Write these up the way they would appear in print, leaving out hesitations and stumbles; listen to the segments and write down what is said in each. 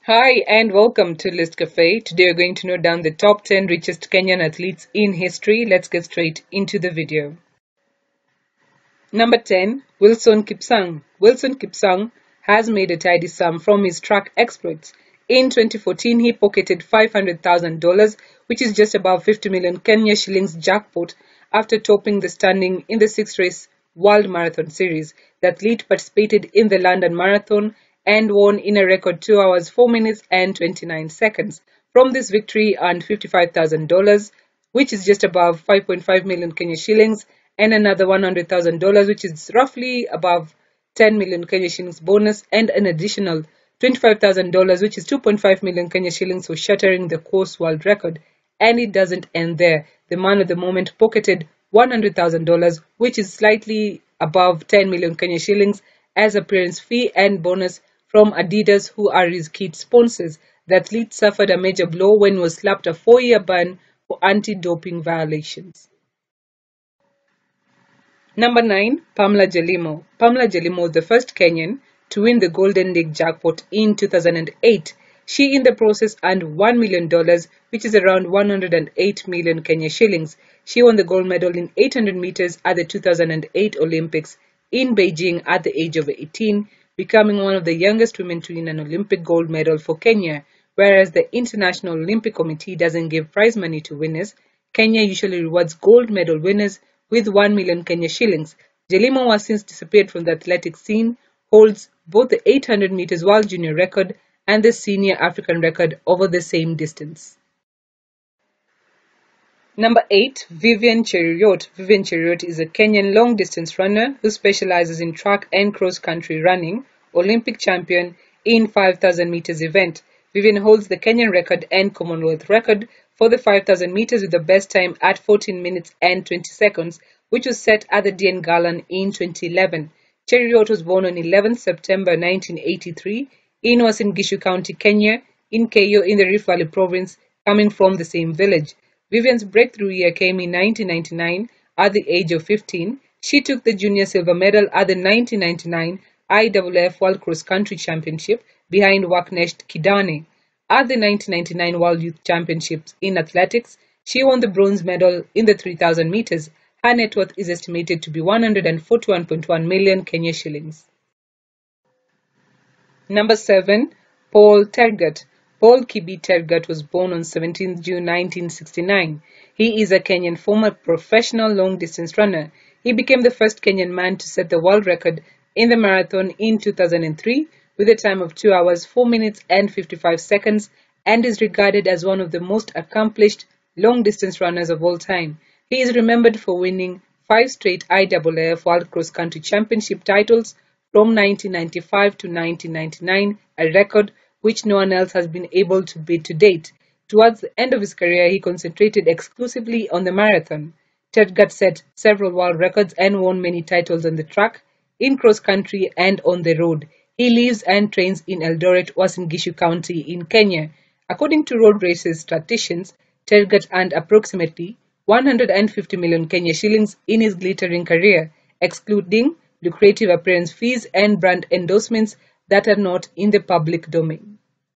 Hi and welcome to List Cafe. Today we're going to note down the top 10 richest Kenyan athletes in history. Let's get straight into the video. Number 10, Wilson Kipsang. Wilson Kipsang has made a tidy sum from his track exploits. In 2014, he pocketed $500,000, which is just above 50 million Kenya shillings jackpot after topping the standing in the six-race World Marathon Series. The athlete participated in the London Marathon and won in a record 2 hours, 4 minutes and 29 seconds. From this victory, earned $55,000, which is just above 5.5 million Kenya shillings, and another $100,000, which is roughly above 10 million Kenya shillings bonus, and an additional $25,000, which is 2.5 million Kenya shillings for shattering the course world record. And it doesn't end there. The man at the moment pocketed $100,000, which is slightly above 10 million Kenya shillings, as appearance fee and bonus from Adidas, who are his kit sponsors. The athlete suffered a major blow when he was slapped a 4-year ban for anti-doping violations. Number 9, Pamela Jelimo. Pamela Jelimo was the first Kenyan to win the Golden League jackpot in 2008. She in the process earned $1 million, which is around 108 million Kenya shillings. She won the gold medal in 800 meters at the 2008 Olympics in Beijing at the age of 18, becoming one of the youngest women to win an Olympic gold medal for Kenya. Whereas the International Olympic Committee doesn't give prize money to winners, Kenya usually rewards gold medal winners with 1 million Kenya shillings. Jelimo, who has since disappeared from the athletic scene, holds both the 800 meters world junior record and the senior African record over the same distance. Number 8, Vivian Cheruiyot. Vivian Cheruiyot is a Kenyan long-distance runner who specializes in track and cross-country running, Olympic champion in 5,000 meters event. Vivian holds the Kenyan record and Commonwealth record for the 5,000 meters with the best time at 14 minutes and 20 seconds, which was set at the DN Galan in 2011. Cheruiyot was born on 11 September 1983 in Uasin Gishu County, Kenya, in Keyo in the Rift Valley province, coming from the same village. Vivian's breakthrough year came in 1999 at the age of 15. She took the junior silver medal at the 1999 IAAF World Cross Country Championship behind Waknecht Kidane. At the 1999 World Youth Championships in athletics, she won the bronze medal in the 3,000 meters. Her net worth is estimated to be 141.1 million Kenya shillings. Number 7, Paul Tergat. Paul Kibi Tergat was born on 17 June 1969. He is a Kenyan former professional long-distance runner. He became the first Kenyan man to set the world record in the marathon in 2003 with a time of 2 hours, 4 minutes and 55 seconds, and is regarded as one of the most accomplished long-distance runners of all time. He is remembered for winning 5 straight IAAF World Cross Country Championship titles from 1995 to 1999, a record which no one else has been able to beat to date. Towards the end of his career, he concentrated exclusively on the marathon. Tergat set several world records and won many titles on the track, in cross-country and on the road. He lives and trains in Eldoret, Uasin Gishu County in Kenya. According to road races statisticians, Tergat earned approximately 150 million Kenya shillings in his glittering career, excluding lucrative appearance fees and brand endorsements that are not in the public domain.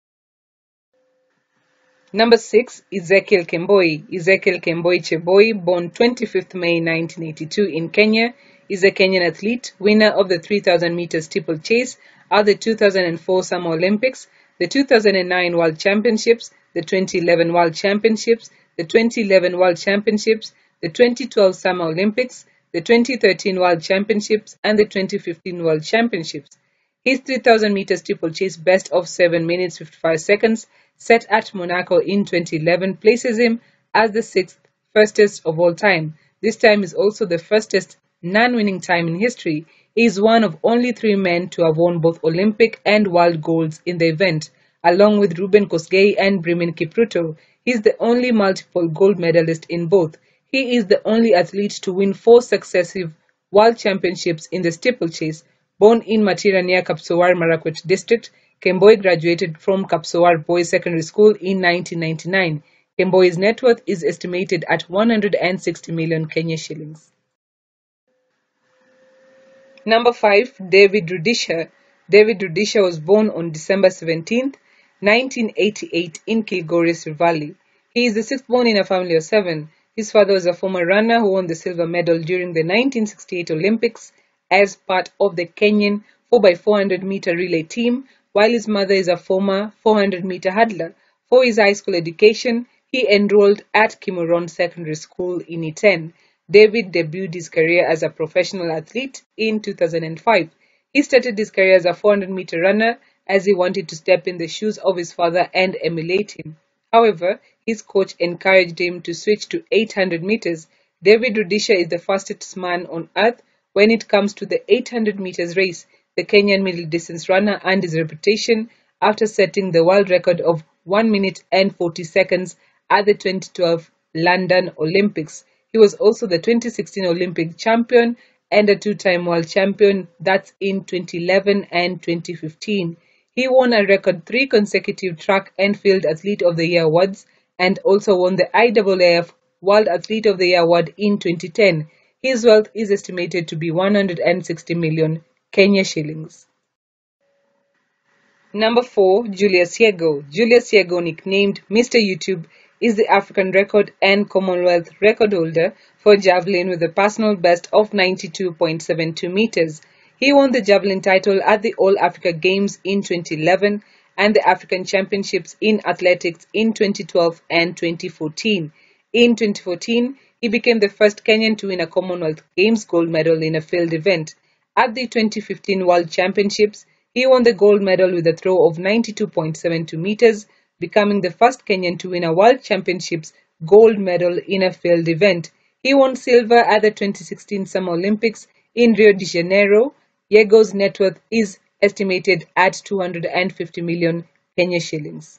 Number 6, Ezekiel Kemboi. Ezekiel Kemboi Cheboi, born 25th May 1982 in Kenya, is a Kenyan athlete, winner of the 3,000 meters steeplechase at the 2004 Summer Olympics, the 2009 World Championships, the 2011 World Championships, the 2011 World Championships, the 2012 Summer Olympics, the 2013 World Championships, and the 2015 World Championships. His 3,000 meters steeplechase best of 7 minutes 55 seconds, set at Monaco in 2011, places him as the 6th fastest of all time. This time is also the fastest non-winning time in history. He is one of only 3 men to have won both Olympic and world golds in the event, along with Ruben Kosgei and Brimin Kipruto. He is the only multiple gold medalist in both. He is the only athlete to win 4 successive world championships in the steeplechase. Born in Matira near Kapsowar, Marakwet district, Kemboi graduated from Kapsowar Boys Secondary School in 1999. Kemboi's net worth is estimated at 160 million Kenya shillings. Number 5, David Rudisha. David Rudisha was born on December 17th, 1988 in Kilgoris Valley. He is the sixth born in a family of seven. His father was a former runner who won the silver medal during the 1968 Olympics as part of the Kenyan 4x400-meter relay team, while his mother is a former 400-meter hurdler. For his high school education, he enrolled at Kimuron Secondary School in Iten. David debuted his career as a professional athlete in 2005. He started his career as a 400-meter runner as he wanted to step in the shoes of his father and emulate him. However, his coach encouraged him to switch to 800 meters. David Rudisha is the fastest man on earth when it comes to the 800 meters race. The Kenyan middle distance runner earned his reputation after setting the world record of 1 minute and 40 seconds at the 2012 London Olympics. He was also the 2016 Olympic champion and a two-time world champion, that's in 2011 and 2015. He won a record 3 consecutive Track and Field Athlete of the Year awards and also won the IAAF World Athlete of the Year award in 2010. His wealth is estimated to be 160 million Kenya shillings. Number 4. Julius Yego. Julius Yego, nicknamed Mr. YouTube, is the African record and Commonwealth record holder for javelin with a personal best of 92.72 meters. He won the javelin title at the All Africa Games in 2011 and the African Championships in Athletics in 2012 and 2014. In 2014, he became the first Kenyan to win a Commonwealth Games gold medal in a field event. At the 2015 World Championships, he won the gold medal with a throw of 92.72 meters, becoming the first Kenyan to win a World Championships gold medal in a field event. He won silver at the 2016 Summer Olympics in Rio de Janeiro. Yego's net worth is estimated at 250 million Kenya shillings.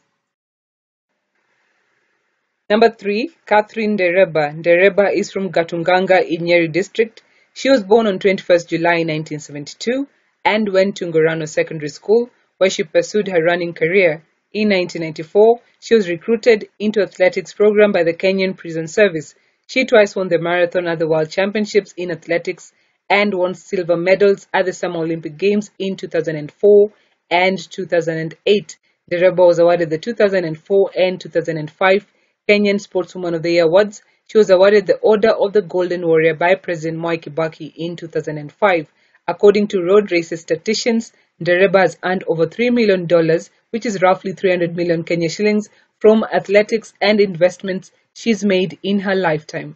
Number 3. Catherine Dereba. Dereba is from Gatunganga in Nyeri district. She was born on 21st July 1972 and went to Ngorano Secondary School, where she pursued her running career. In 1994, she was recruited into athletics program by the Kenyan Prison Service. She twice won the marathon at the World Championships in athletics and won silver medals at the Summer Olympic Games in 2004 and 2008. Dereba was awarded the 2004 and 2005 Kenyan Sportswoman of the Year awards. She was awarded the Order of the Golden Warrior by President Mwai Kibaki in 2005. According to road races statisticians, Dereba has earned over $3 million, which is roughly 300 million Kenya shillings, from athletics and investments she's made in her lifetime.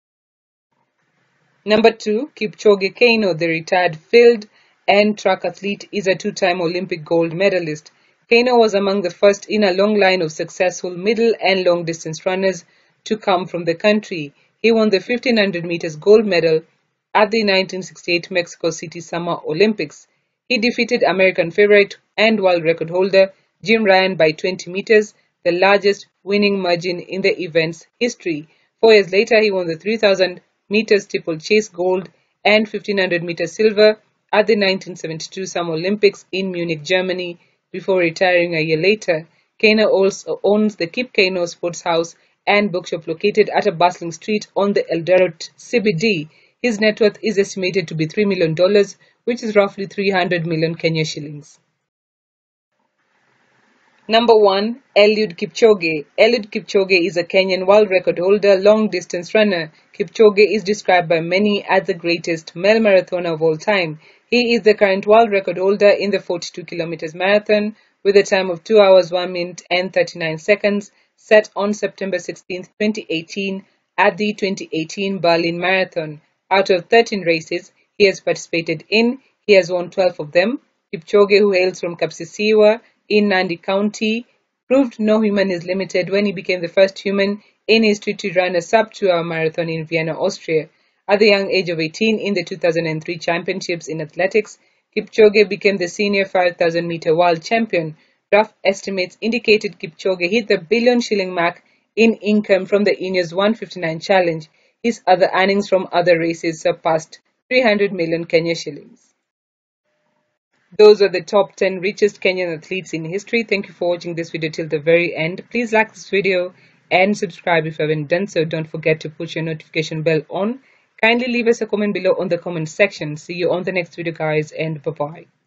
Number 2, Kipchoge Keino, the retired field and track athlete, is a two-time Olympic gold medalist. Keino was among the first in a long line of successful middle and long distance runners to come from the country. He won the 1500 meters gold medal at the 1968 Mexico City Summer Olympics. He defeated American favorite and world record holder Jim Ryan by 20 meters, the largest winning margin in the event's history. 4 years later, he won the 3000 meters steeplechase gold and 1500 meters silver at the 1972 Summer Olympics in Munich, Germany, before retiring a year later. Keino also owns the Kip Keino Sports House and bookshop located at a bustling street on the Eldoret CBD. His net worth is estimated to be $3 million, which is roughly 300 million Kenya shillings. Number 1. Eliud Kipchoge. Eliud Kipchoge is a Kenyan world record holder, long distance runner. Kipchoge is described by many as the greatest male marathoner of all time. He is the current world record holder in the 42 kilometers marathon with a time of 2 hours 1 minute and 39 seconds, set on September 16, 2018 at the 2018 Berlin Marathon. Out of 13 races he has participated in, he has won 12 of them. Kipchoge, who hails from Kapsisiwa in Nandi County, proved no human is limited when he became the first human in history to run a sub-2-hour marathon in Vienna, Austria. At the young age of 18 in the 2003 championships in athletics, Kipchoge became the senior 5,000-meter world champion. Rough estimates indicated Kipchoge hit the $1 billion shilling mark in income from the Ineos 159 challenge. His other earnings from other races surpassed 300 million Kenya shillings. Those are the top 10 richest Kenyan athletes in history. Thank you for watching this video till the very end. Please like this video and subscribe if you haven't done so. Don't forget to put your notification bell on. Kindly leave us a comment below on the comment section. See you on the next video, guys, and bye-bye.